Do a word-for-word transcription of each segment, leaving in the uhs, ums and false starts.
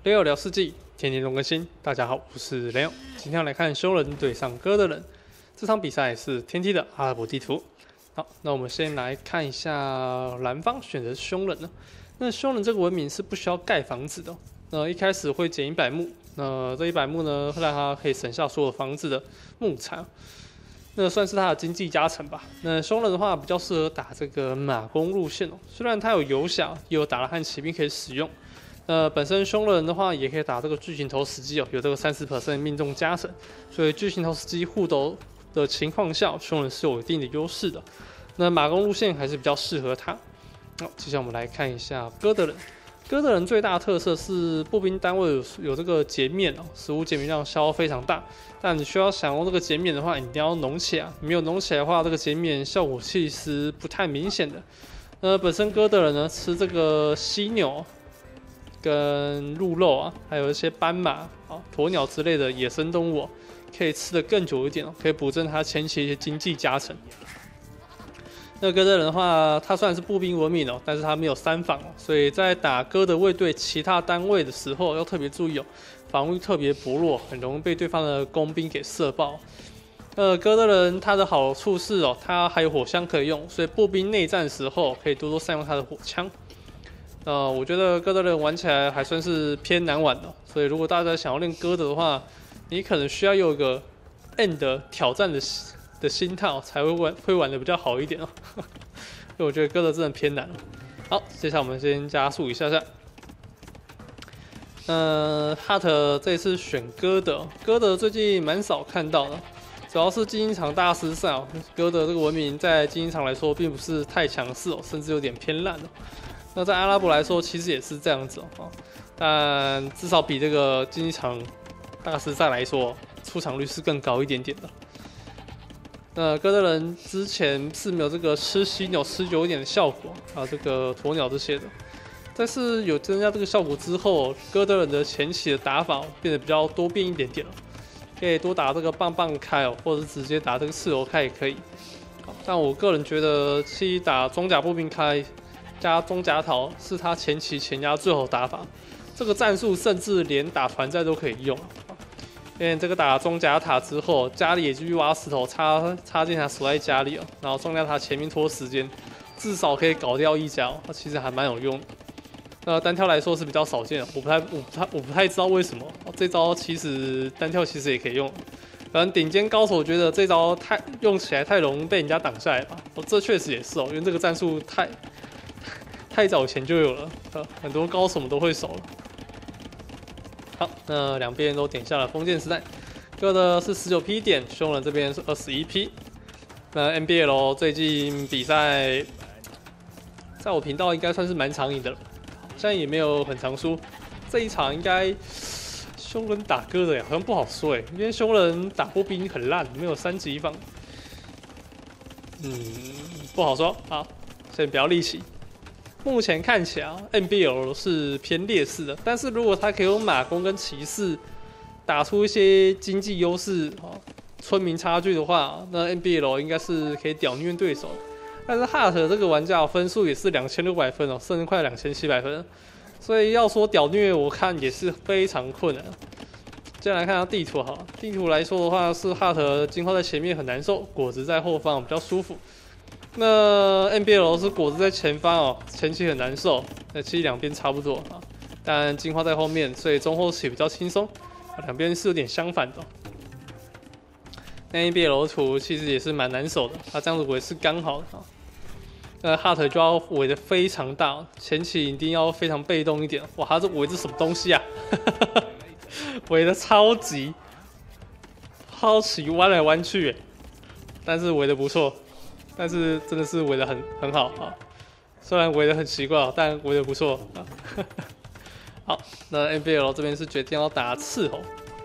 雷欧聊世纪，天天都更新。大家好，我是雷欧，今天要来看凶人对上哥的人。这场比赛是天梯的阿拉伯地图。好，那我们先来看一下蓝方选择凶人呢。那凶人这个文明是不需要盖房子的。那一开始会减一百木，那这一百木呢，会让他可以省下所有房子的木材。那算是他的经济加成吧。那凶人的话比较适合打这个马弓路线哦，虽然他有游侠，也有打了汉骑兵可以使用。那本身凶人的话，也可以打这个巨型投石机哦，有这个 百分之三十 命中加成，所以巨型投石机互斗的情况下，凶人是有一定的优势的。那马弓路线还是比较适合他。好，接下来我们来看一下哥德人。哥德人最大的特色是步兵单位有有这个截面哦，食物截面量消耗非常大。但你需要想用这个截面的话，你一定要浓起来，没有浓起来的话，这个截面效果其实不太明显的。呃，本身哥德人呢吃这个犀牛。跟鹿肉啊，还有一些斑马啊、鸵鸟之类的野生动物、啊，可以吃得更久一点哦，可以补正它前期一些经济加成。那哥德人的话，他虽然是步兵文明哦，但是他没有三防哦，所以在打哥德卫队其他单位的时候要特别注意哦，防御特别薄弱，很容易被对方的工兵给射爆。呃，哥德人他的好处是哦，他还有火枪可以用，所以步兵内战的时候可以多多善用他的火枪。呃，我觉得哥德人玩起来还算是偏难玩的，所以如果大家想要练哥德的话，你可能需要有一个 end 挑战的的心态、哦，才会玩会玩的比较好一点哦。因为我觉得哥德真的偏难。好，接下来我们先加速一下下。呃 ，Hart 这一次选哥德，哥德最近蛮少看到的，主要是竞技场大师赛哦，哥德这个文明在竞技场来说并不是太强势哦，甚至有点偏烂哦。那在阿拉伯来说，其实也是这样子哦，但至少比这个竞技场大师赛来说，出场率是更高一点点的。那哥德人之前是没有这个吃犀牛吃久一点的效果啊，这个鸵鸟这些的，但是有增加这个效果之后，哥德人的前期的打法变得比较多变一点点了，可以多打这个棒棒开哦，或者是直接打这个刺头开也可以。但我个人觉得，去打装甲步兵开。加中甲讨是他前期前压最后打法，这个战术甚至连打团战都可以用。因为这个打中甲塔之后，家里也继续挖石头插插进他锁在家里哦，然后中甲塔前面拖时间，至少可以搞掉一家，它其实还蛮有用的。那单挑来说是比较少见的，我不太我不太我不太知道为什么这招其实单挑其实也可以用。可能顶尖高手觉得这招太用起来太容易被人家挡下来吧，哦，这确实也是哦，因为这个战术太。太早前就有了，呃，很多高手们都会守了。好，那两边都点下了封建时代，哥的是十九 P 点，凶人这边是二十一 P。那 N B L 最近比赛，在我频道应该算是蛮常赢的了，现在也没有很常输。这一场应该凶人打哥的呀，好像不好说哎，因为凶人打步兵很烂，没有三级防。嗯，不好说。好，先不要力气。目前看起来 N B L 是偏劣势的，但是如果他可以用马弓跟骑士打出一些经济优势、村民差距的话，那 N B L 应该是可以屌虐对手。但是 Hart 这个玩家分数也是两千六百分哦，甚至快两千七百分，所以要说屌虐，我看也是非常困难。接下来看下地图哈，地图来说的话是 Hart 金花在前面很难受，果子在后方比较舒服。那 N B L 是果子在前方哦，前期很难受，那其实两边差不多啊，但金花在后面，所以中后期比较轻松，两边是有点相反的、哦。那 N B L 图其实也是蛮难守的，他这样子围是刚好的啊。那 Hart 就要围的非常大，前期一定要非常被动一点。哇，他这围的什么东西啊？围的超级，超级弯来弯去，但是围的不错。但是真的是围得很很好啊，虽然围得很奇怪，但围得不错啊。好，那 N B L 这边是决定要打斥候。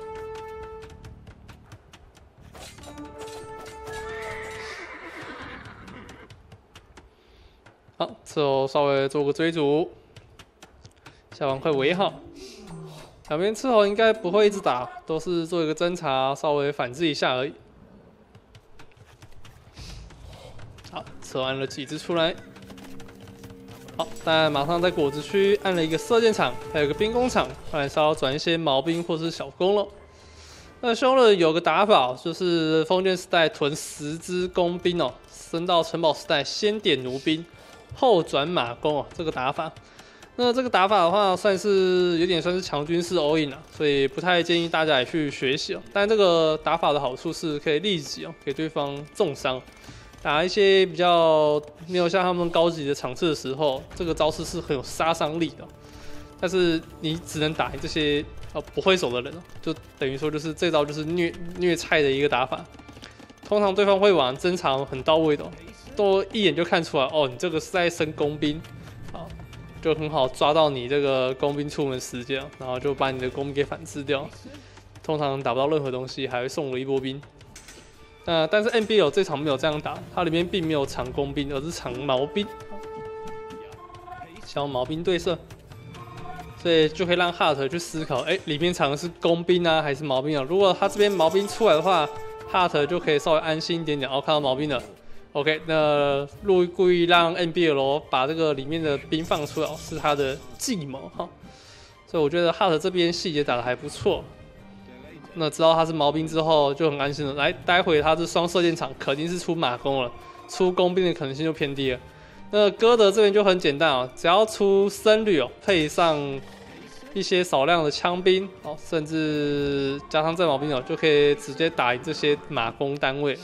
好，斥候稍微做个追逐，下方快围好。两边斥候应该不会一直打，都是做一个侦查，稍微反制一下而已。好，测完了几只出来， 好，但马上在果子区按了一个射箭场，还有一个兵工厂，看来是要转一些毛兵或是小弓了。那凶人有个打法，就是封建时代囤十支工兵哦，升到城堡时代先点弩兵，后转马弓哦，这个打法。那这个打法的话，算是有点算是强军式 all in 啊，所以不太建议大家也去学习哦。但这个打法的好处是可以立即哦给对方重伤。打一些比较没有像他们高级的场次的时候，这个招式是很有杀伤力的。但是你只能打这些呃不会手的人，就等于说就是这招就是虐虐菜的一个打法。通常对方会玩侦查很到位的、哦，都一眼就看出来哦，你这个是在升工兵，好，就很好抓到你这个工兵出门时间，然后就把你的工兵给反制掉。通常打不到任何东西，还会送了一波兵。那、呃、但是 N B L 这场没有这样打，它里面并没有长弓兵，而是长毛兵，想要毛兵对射，所以就可以让 Hart 去思考，哎、欸，里面藏的是弓兵啊，还是毛兵啊？如果他这边毛兵出来的话 ，Hart 就可以稍微安心一点点，哦，看到毛兵了 ，OK， 那路故意让 N B L 把这个里面的兵放出来，是他的计谋哈，所以我觉得 Hart 这边细节打得还不错。那知道他是毛兵之后就很安心了。来，待会他是双射箭场，肯定是出马弓了，出弓兵的可能性就偏低了。那哥德这边就很简单哦，只要出僧侣哦，配上一些少量的枪兵哦，甚至加上战矛兵哦，就可以直接打赢这些马弓单位了。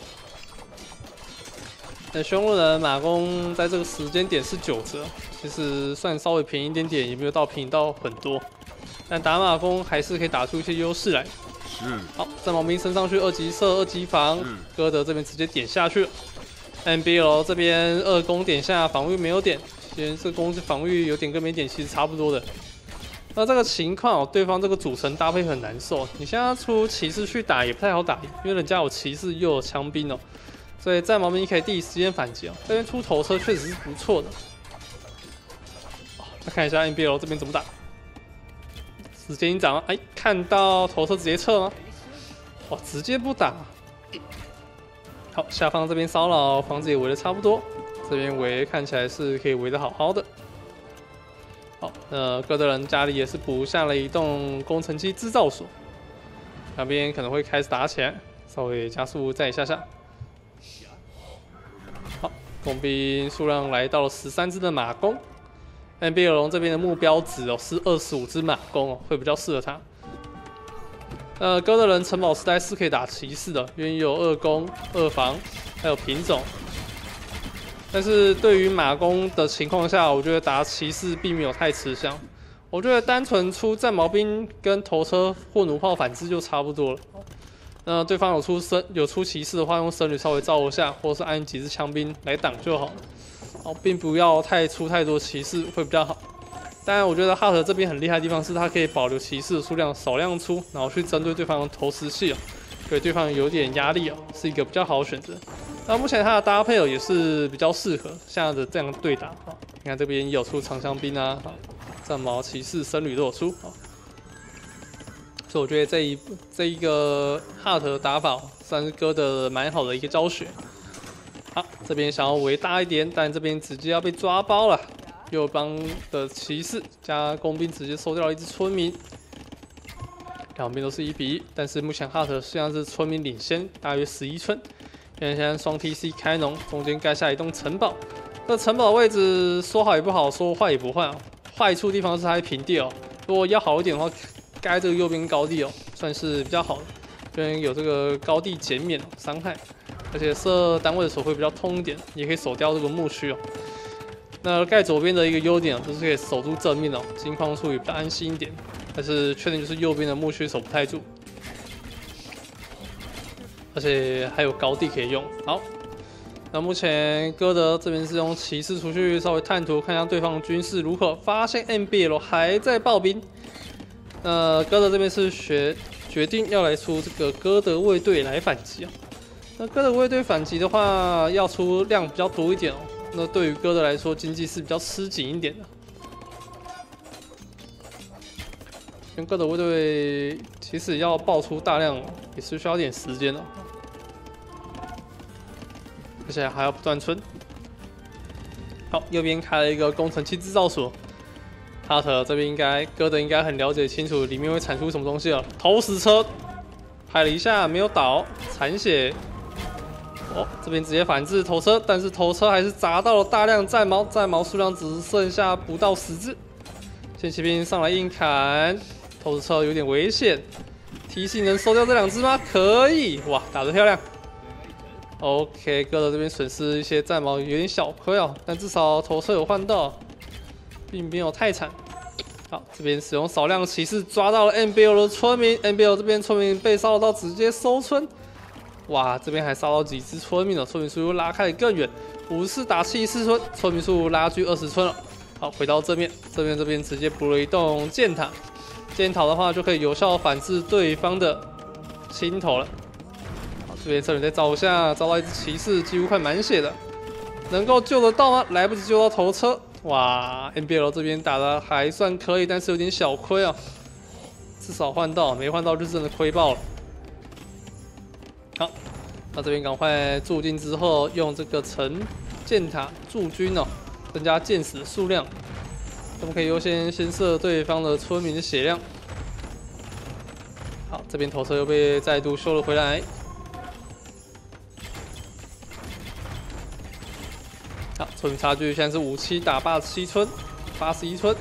那凶恶人马弓在这个时间点是九折，其实算稍微便宜一点点，也没有到便宜到很多。但打马弓还是可以打出一些优势来。是。好，战矛兵升上去，二级射，二级防，哥德这边直接点下去了。N B L 这边二攻点下，防御没有点，其实这攻防御有点跟没点其实差不多的。那这个情况哦，对方这个组成搭配很难受。你现在出骑士去打也不太好打，因为人家有骑士又有枪兵哦，所以战矛兵可以第一时间反击哦。这边出头车确实是不错的。来看一下 N B L 这边怎么打。时间一长，哎，看到头车直接撤吗？哇，直接不打。好，下方这边骚扰，房子也围的差不多，这边围看起来是可以围的好好的。好，那哥德人家里也是补下了一栋工程机制造所，两边可能会开始打起来，稍微加速再一下下。好，工兵数量来到了十三只的马弓。N B L 龙这边的目标值哦是二十五只马弓哦，会比较适合他。呃，哥德人城堡时代是可以打骑士的，因为有二攻、二防，还有品种。但是对于马弓的情况下，我觉得打骑士并没有太吃香。我觉得单纯出战矛兵跟头车或弩炮反制就差不多了。那对方有出僧有出骑士的话，用僧侣稍微照一下，或者是按几支枪兵来挡就好了。哦，并不要太出太多骑士会比较好。当然，我觉得哈特这边很厉害的地方是，它可以保留骑士的数量，少量出，然后去针对对方的投石器哦，给对方有点压力哦，是一个比较好的选择。那目前它的搭配哦也是比较适合现在的这样对打啊。你看这边也有出长枪兵啊，战矛、骑士、僧侣都有出啊。所以我觉得这一这一个哈特打法算是哥的蛮好的一个教学。好，这边想要围大一点，但这边直接要被抓包了。右方的骑士加工兵直接收掉了一只村民，两边都是一比一。但是目前哈特虽然是村民领先，大约十一村。因为现在双 T C 开农，中间盖下一栋城堡。这城堡的位置说好也不好，说坏也不坏哦。坏处的地方是它是平地哦，如果要好一点的话，盖这个右边高地哦，算是比较好的，因为有这个高地减免伤害。而且射单位的时候会比较痛一点，也可以守掉这个牧区哦。那盖左边的一个优点就是可以守住正面哦，金矿处也比较安心一点。但是缺点就是右边的牧区守不太住，而且还有高地可以用。好，那目前哥德这边是用骑士出去稍微探图，看一下对方的军事如何。发现 N B L 还在暴兵，那哥德这边是决决定要来出这个哥德卫队来反击啊。那哥德卫队反击的话，要出量比较多一点哦。那对于哥德来说，经济是比较吃紧一点的。因为哥德卫队其实要爆出大量，也是需要点时间的，而且还要不断村。 好，右边开了一个工程器制造所。哈特这边应该哥的应该很了解清楚里面会产出什么东西了。投石车拍了一下没有倒，残血。哦，这边直接反制投车，但是投车还是砸到了大量战矛，战矛数量只剩下不到十只。剑骑兵上来硬砍，投石车有点危险。T C 能收掉这两只吗？可以，哇，打得漂亮。OK， 哥的这边损失一些战矛，有点小亏哦，但至少投车有换到，并没有太惨。好，这边使用少量骑士抓到了 M B L 的村民 ，M B L 这边村民被骚扰到直接收村。哇，这边还烧到几只村民了，村民数又拉开得更远，五十四打七十四村，村民数拉距二十村了。好，回到正面，正面这边直接补了一栋箭塔，箭塔的话就可以有效反制对方的青头了。好，这边这里在照下，照到一只骑士，几乎快满血了，能够救得到吗？来不及救到头车。哇 ，N B L 这边打的还算可以，但是有点小亏啊，至少换到，没换到就真的亏爆了。好，那这边赶快驻进之后，用这个城箭塔驻军哦，增加箭矢的数量。我们可以优先先射对方的村民的血量。好，这边头车又被再度修了回来。好，村民差距现在是五七打八十七村，八十一村。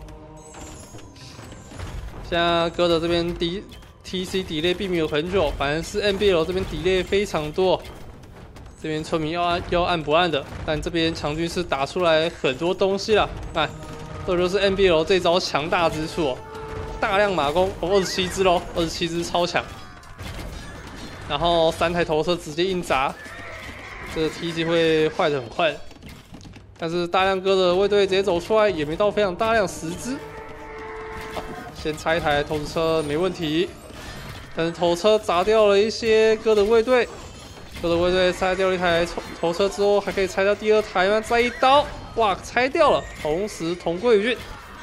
现在哥的这边敌。T C delay 并没有很久，反而是 M B L 这边 delay 非常多。这边村民要按要按不按的，但这边强军是打出来很多东西了。看，这就是 M B L 这招强大之处哦，大量马弓，哦，二十七只喽，二十七只超强。然后三台头车直接硬砸，这个 T C 会坏的很快的。但是大量哥的卫队直接走出来，也没到非常大量，十只。好，先拆一台投石车没问题。但是头车砸掉了一些哥的卫队，哥的卫队拆掉了一台头车之后，还可以拆掉第二台吗？再一刀，哇，拆掉了，同时同归于尽。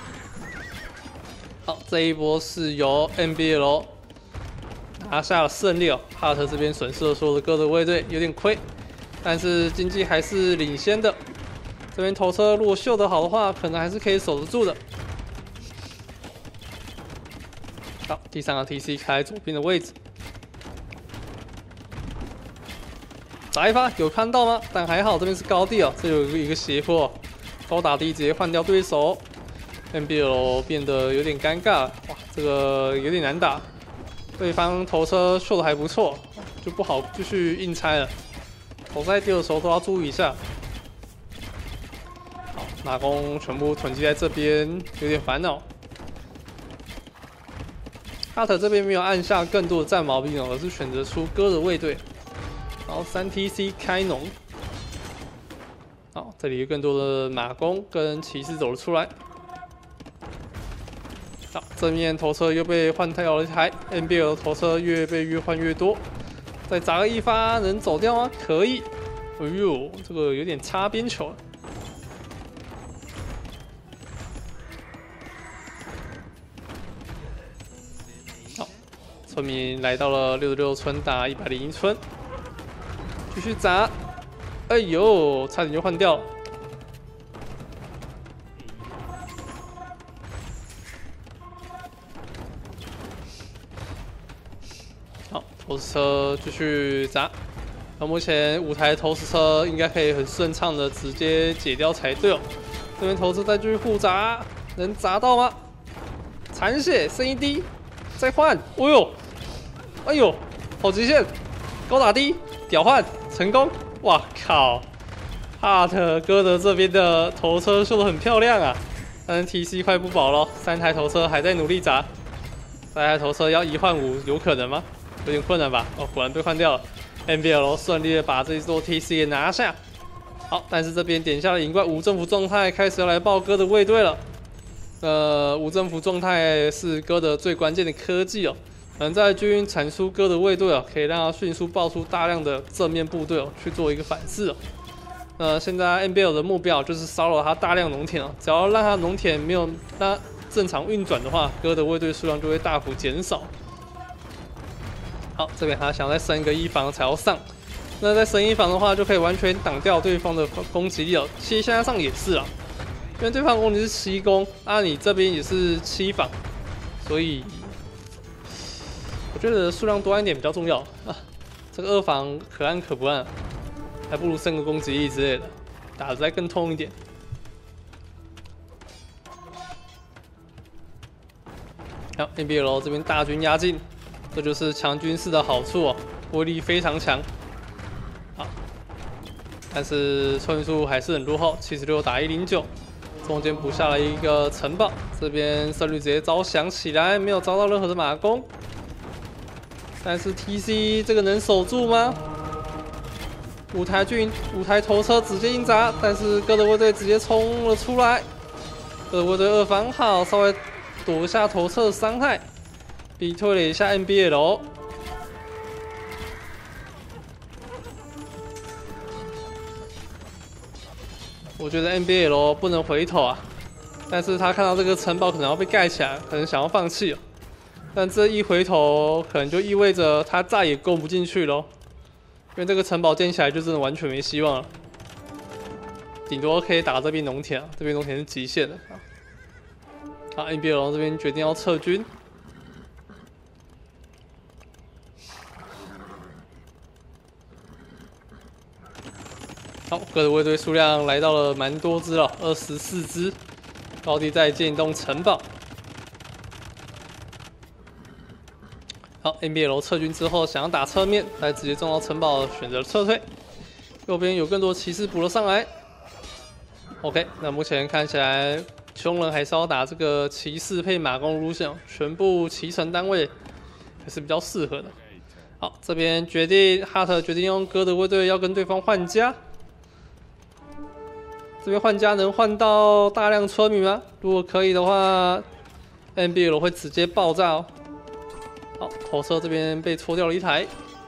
好，这一波是由 M B L 拿下了胜利哦。哈特这边损失了所有的哥的卫队，有点亏，但是经济还是领先的。这边头车如果秀得好的话，可能还是可以守得住的。好，第三个 T C 开左边的位置，打一发有看到吗？但还好这边是高地哦，这有一个斜坡，高打低直接换掉对手 ，M B L 变得有点尴尬，哇，这个有点难打，对方头车秀的还不错，就不好继续硬拆了，投在地的时候都要注意一下。好，马弓全部囤积在这边，有点烦恼。哈特这边没有按下更多的战矛兵哦，而是选择出哥的卫队，然后三 T C 开农。好，这里有更多的马弓跟骑士走了出来。好，正面头车又被换掉了一台 ，M B L 头车越被越换越多。再砸个一发，能走掉吗？可以。哎呦，这个有点擦边球了。村民来到了六十六村打一百零一村，继续砸。哎呦，差点就换掉了。好，投石车继续砸。那目前五台投石车应该可以很顺畅的直接解掉才对哦。这边投石再继续互砸，能砸到吗？残血剩一滴，再换。哦呦！哎呦，好极限，高打低，屌换成功！哇靠，哈特哥的这边的头车秀得很漂亮啊，但是 T C 快不保了，三台头车还在努力砸，三台头车要一换五有可能吗？有点困难吧？哦，果然被换掉了。M B L 顺利的把这一座 T C 给拿下。好，但是这边点下了银怪无政府状态，开始要来爆哥的卫队了。呃，无政府状态是哥的最关键的科技哦。能在军营产出哥的卫队哦，可以让他迅速爆出大量的正面部队哦，去做一个反噬哦。呃，现在 M B L 的目标就是骚扰他大量农田哦，只要让他农田没有让正常运转的话，哥的卫队数量就会大幅减少。好，这边他想再升一个一防才要上， 那在神医房的话，就可以完全挡掉对方的攻击力了。其实现在上也是啦，因为对方攻击是七攻，啊，你这边也是七防，所以我觉得数量多一点比较重要啊。这个二防可安可不安，还不如升个攻击力之类的，打得再更痛一点。好 ，N B L 这边大军压境，这就是强军事的好处哦，威力非常强。好，但是村民数还是很落后，七十六打一零九，中间补下了一个城堡，这边胜率直接招降起来，没有招到任何的马弓。但是 T C 这个能守住吗？五台军、五台头车直接硬砸，但是哥德卫队直接冲了出来。哥德卫队二防好，稍微躲一下头车的伤害，逼退了一下 N B L。我觉得 N B L 不能回头啊，但是他看到这个城堡可能要被盖起来，可能想要放弃了。但这一回头，可能就意味着他再也攻不进去咯，因为这个城堡建起来就真的完全没希望了，顶多可以打这边农田啊，这边农田是极限的啊。好 ，N B L 这边决定要撤军。好，哥德卫队数量来到了蛮多只了，二十四只。高地再建一栋城堡。好 ，N B L 撤军之后，想要打侧面，但直接撞到城堡，选择撤退。右边有更多骑士补了上来。OK， 那目前看起来，凶人还是要打这个骑士配马弓路线，全部骑乘单位还是比较适合的。好，这边决定哈特决定用哥德卫队要跟对方换家。这边换家能换到大量村民吗？如果可以的话 ，N B L 会直接爆炸哦。好，火车这边被戳掉了一台。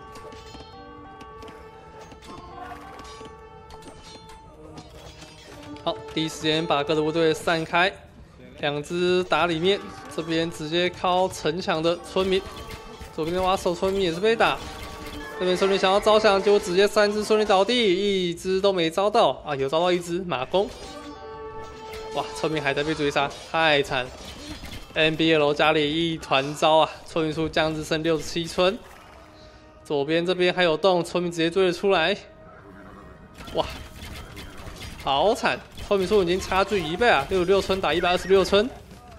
好，第一时间把哥德卫队散开，两只打里面，这边直接靠城墙的村民，左边的挖手村民也是被打。这边村民想要招降，结果直接三只村民倒地，一只都没招到啊，有招到一只马弓。哇，村民还在被追杀，太惨 ！N B L 家里一团糟啊，村民数降至剩六十七村。左边这边还有洞，村民直接追了出来。哇，好惨！村民数已经差距一倍啊，六十六村打一百二十六村。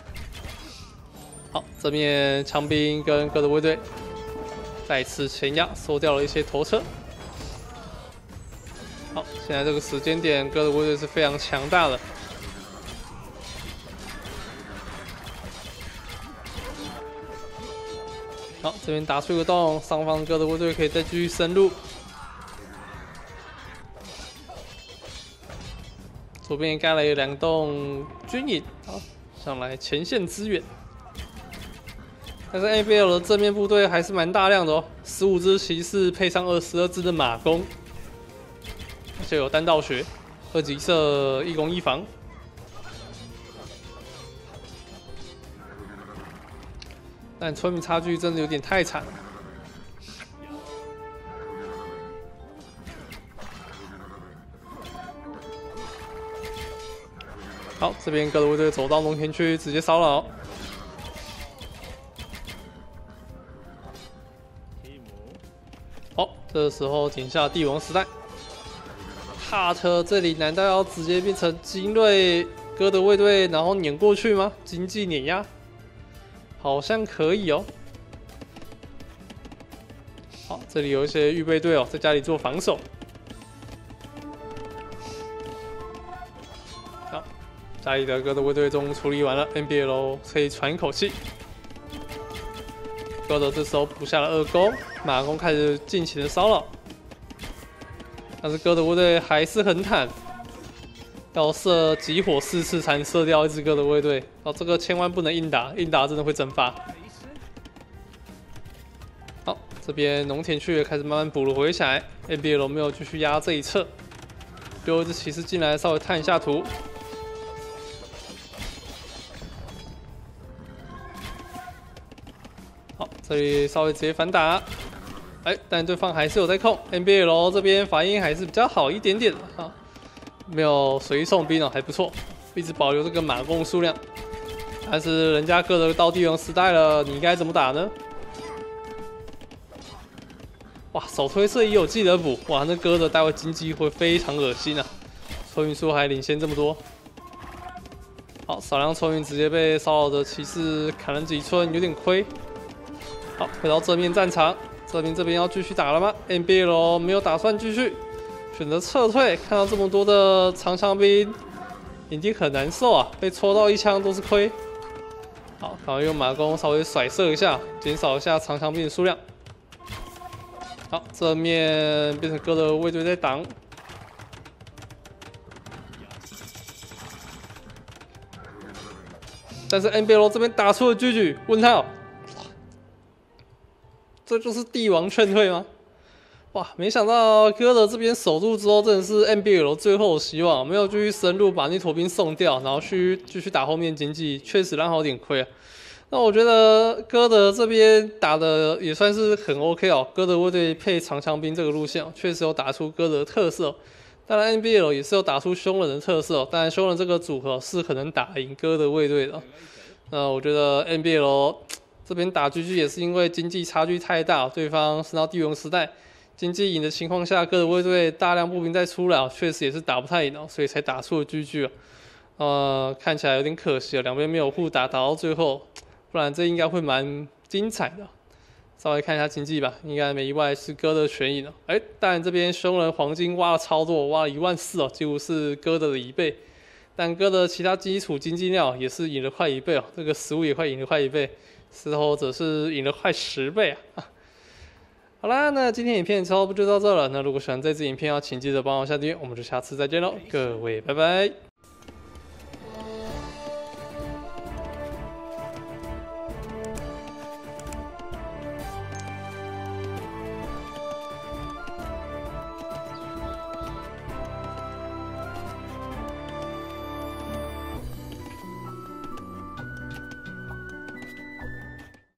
好，这面枪兵跟哥德卫队再次前压，收掉了一些头车。好，现在这个时间点，哥德卫队是非常强大的。好，这边打出一个洞，上方哥德卫队可以再继续深入。左边也盖了两栋军营，好，上来前线支援。但是 N B L 的正面部队还是蛮大量的哦，十五只骑士配上二十二只的马弓，而且有单道学，二级射一攻一防。但村民差距真的有点太惨了。好，这边哥德卫队走到农田区，直接骚扰。哦，这时候停下帝王时代。哈特这里难道要直接变成精锐哥德卫队，然后碾过去吗？经济碾压，好像可以哦。好，这里有一些预备队哦，在家里做防守。好，家里的哥德卫队终于处理完了 ，N B L 可以喘一口气。哥德这时候补下了二攻，马弓开始尽情的骚扰，但是哥德卫队还是很坦，要射集火四次才能射掉一支哥德卫队。哦，这个千万不能硬打，硬打真的会蒸发。好，这边农田区也开始慢慢补了回起来 ，N B L 没有继续压这一侧，最后一只骑士进来稍微探一下图。好，这里稍微直接反打。 哎，但对方还是有在控 N B L 这边反应还是比较好一点点的啊，没有随意送兵哦，还不错，一直保留这个马弓数量。但是人家哥德到帝王时代了，你该怎么打呢？哇，手推射也有记得补，哇，那哥德待会经济会非常恶心啊！抽运数还领先这么多。好，少量抽运直接被骚扰的骑士砍了几寸，有点亏。好，回到正面战场，这边这边要继续打了吗 ？N B L 没有打算继续，选择撤退。看到这么多的长枪兵，已经很难受啊，被戳到一枪都是亏。好，赶快用马弓稍微甩射一下，减少一下长枪兵的数量。好，正面变成哥的卫队在挡。但是 N B L 这边打出了狙击，问号，这就是帝王劝退吗？哇，没想到哥德这边守住之后，真的是 N B L 最后的希望，没有继续深入把那坨兵送掉，然后去继续打后面经济，确实让好点亏啊。那我觉得哥德这边打的也算是很 OK 哦，哥德卫队配长枪兵这个路线哦，确实有打出哥德的特色哦。当然 N B L 也是有打出凶人的特色哦，当然凶人这个组合是可能打赢哥德卫队的。那我觉得 N B L 这边打 G G 也是因为经济差距太大，对方升到帝王时代，经济赢的情况下，哥德卫队大量步兵再出来，确实也是打不太赢哦，所以才打出了 G G 哦。呃，看起来有点可惜哦，两边没有互打，打到最后。不然这应该会蛮精彩的。稍微看一下经济吧，应该没意外是哥德全赢了。哎、欸，当然这边凶人黄金挖了超多，挖了一万四哦，几乎是哥德的一倍。但哥德其他基础经济量也是赢了快一倍哦，这个食物也快赢了快一倍，石头则是赢了快十倍啊。好啦，那今天影片差不多就到这了。那如果喜欢这支影片，要请记得帮我下订阅，我们就下次再见喽，各位拜拜。